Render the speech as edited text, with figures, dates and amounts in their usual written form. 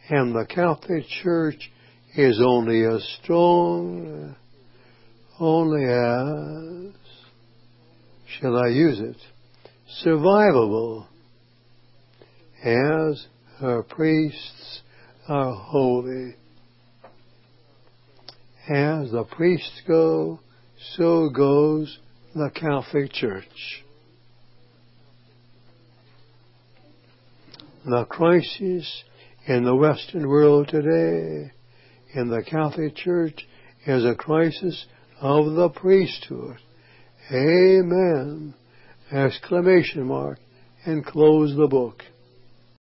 And the Catholic Church is only as strong, only as, shall I use it, survivable as her priests are holy. As the priests go, so goes the Catholic Church. The crisis in the Western world today, in the Catholic Church, is a crisis of the priesthood. Amen! Exclamation mark, and close the book.